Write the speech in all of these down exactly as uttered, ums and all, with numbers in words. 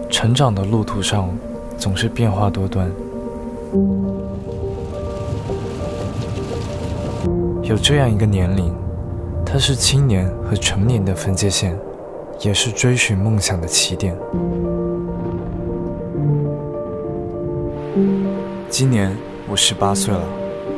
成长的路途上总是变化多端，有这样一个年龄，它是青年和成年的分界线，也是追寻梦想的起点。今年我十八岁了，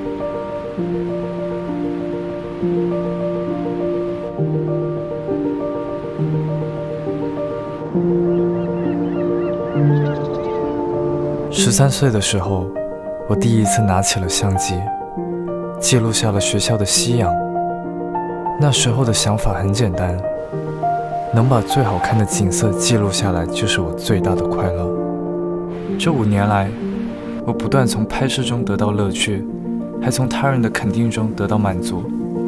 十三岁的时候，我第一次拿起了相机，记录下了学校的夕阳。那时候的想法很简单，能把最好看的景色记录下来就是我最大的快乐。这五年来，我不断从拍摄中得到乐趣，还从他人的肯定中得到满足。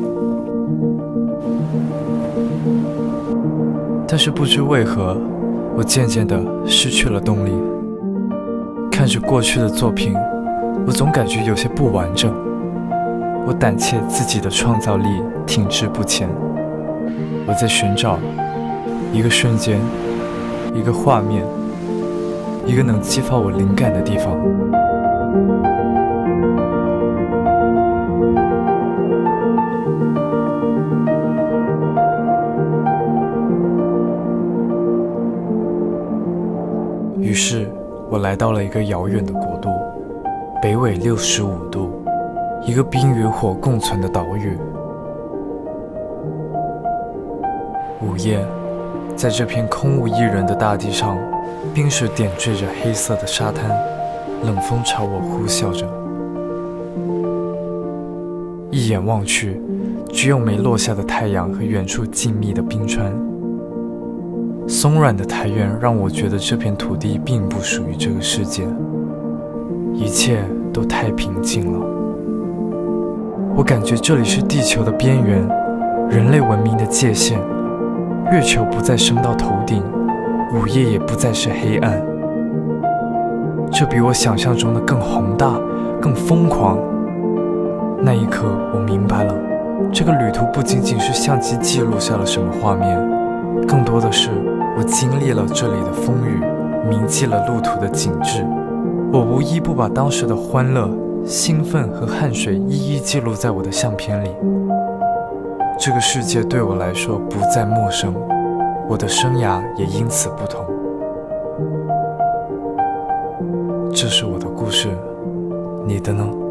但是不知为何，我渐渐地失去了动力。看着过去的作品，我总感觉有些不完整。我胆怯自己的创造力停滞不前。我在寻找一个瞬间，一个画面，一个能激发我灵感的地方。于是我来到了一个遥远的国度，北纬六十五度，一个冰与火共存的岛屿。午夜，在这片空无一人的大地上，冰雪点缀着黑色的沙滩，冷风朝我呼啸着。一眼望去，只有没落下的太阳和远处静谧的冰川。松软的苔原让我觉得这片土地并不属于这个世界，一切都太平静了。我感觉这里是地球的边缘，人类文明的界限。月球不再升到头顶，午夜也不再是黑暗。这比我想象中的更宏大，更疯狂。那一刻，我明白了，这个旅途不仅仅是相机记录下了什么画面，更多的是我经历了这里的风雨，铭记了路途的景致。我无一不把当时的欢乐、兴奋和汗水一一记录在我的相片里。这个世界对我来说不再陌生，我的生涯也因此不同。这是我的故事，你的呢？